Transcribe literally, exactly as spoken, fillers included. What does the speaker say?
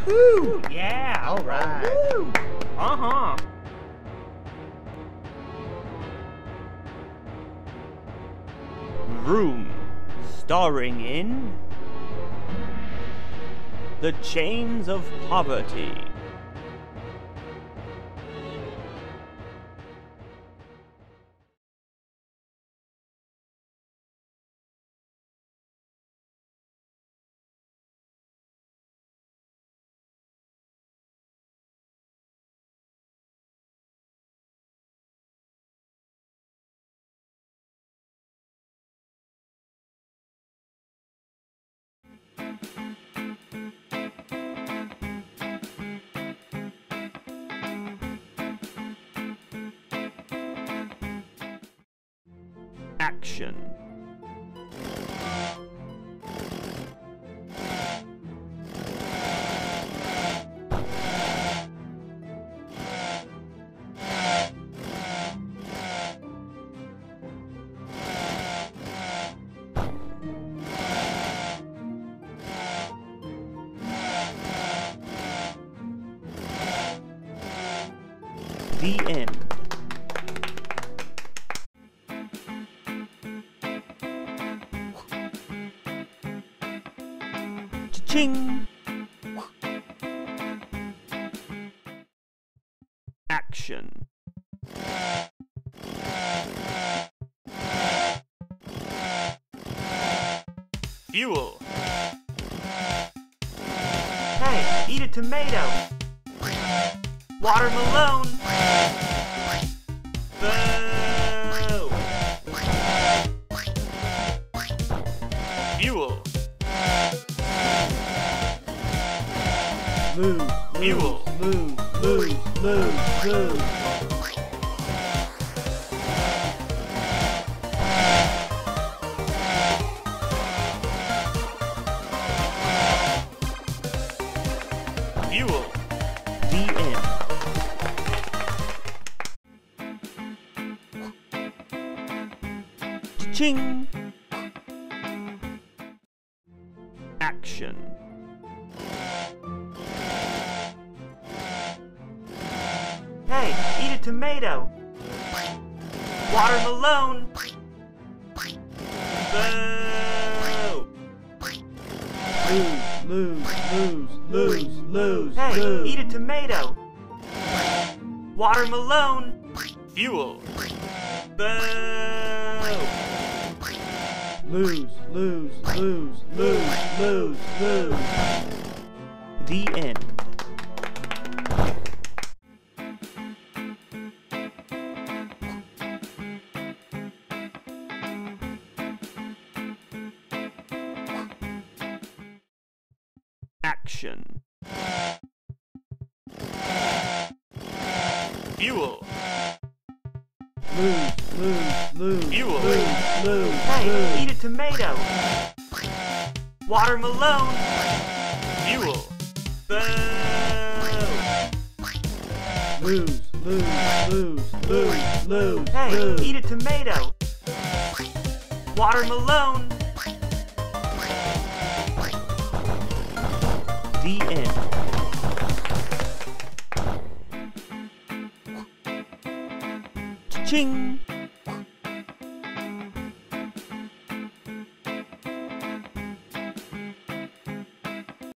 Woohoo! Yeah! All right. Woo! Uh-huh. Room, starring in The Chains of Poverty. Action. The end. Ching. Action. Fuel. Hey, eat a tomato. Watermelon. Boo. Fuel. Lose, Fuel. lose, lose, lose, lose. Fuel. The end. Ching. Action. Hey, eat a tomato. Watermelon. Boo. Lose, lose, lose, lose, lose, Hey, lose. eat a tomato. Watermelon. Fuel. Boo. Lose, lose, lose, lose, lose, lose. The end. Action. Fuel. Lose, lose, lose, Fuel. lose, lose, Hey, lose. eat a tomato. Watermelon. Fuel. Boo. Lose, lose, lose, lose, lose, Hey, lose. eat a tomato. Watermelon. The end. Ching.